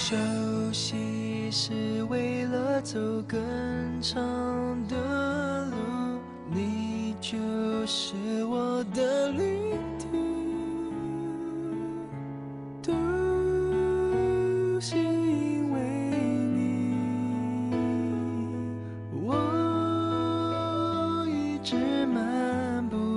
熟悉是为了走更长的路，你就是我的旅途，都是因为你，我一直漫步，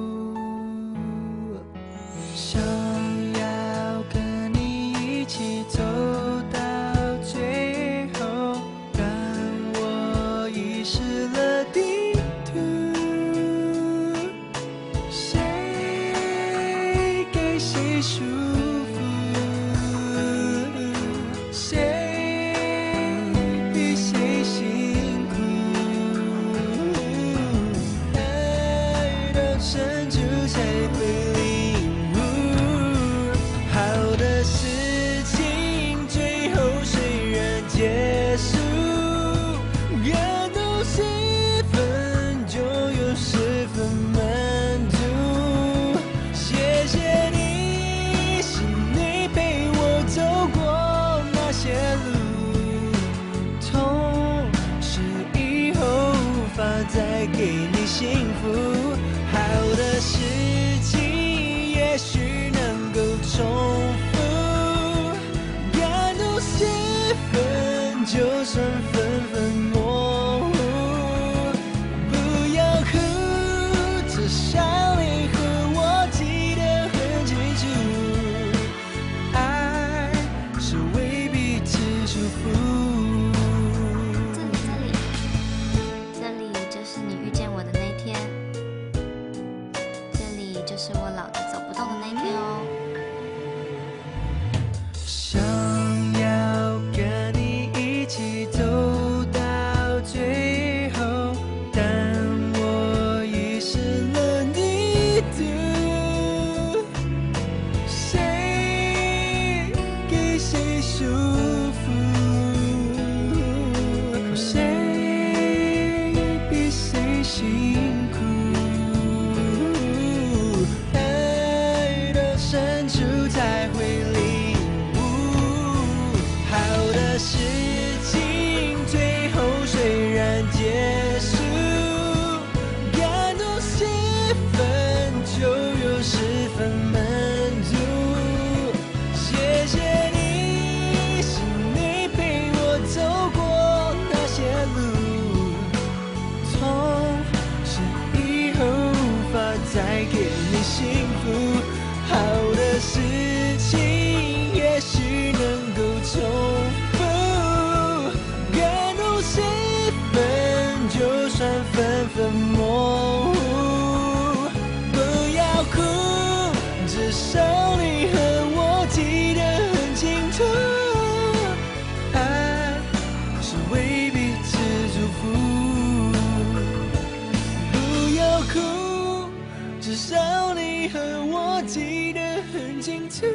想要跟你一起走到最后，但我遗失了地图，谁给谁束缚，谁比谁辛苦，爱到深处才会领悟，好的事情最后虽然结束，感动10分就有10分满足。谢谢你，是你陪我走过那些路，痛是以后无法再给你幸福，好的事情也许能够重复，感动10分就算分分模糊，不要哭，至少你和我记得很清楚，爱是为彼此祝福。 这里就是你遇见我的那天，这里就是我老的走不动的那天哦。 想要跟你一起走到最后，但我遗失了地图，谁给谁束缚，谁比谁辛苦，爱到深处才会领悟，好的事情最后虽然结束，感动10分就有10分满足。谢谢你，是你陪我走过那些路，痛是以后无法再给你幸福，好的事情也许能够重复，感动10分就算分分模糊，不要哭，至少你和我记得很清楚，爱是为彼此祝福，不要哭，至少你和我记得很清楚，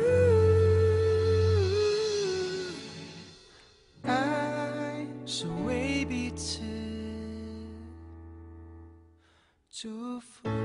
爱是为彼此祝福。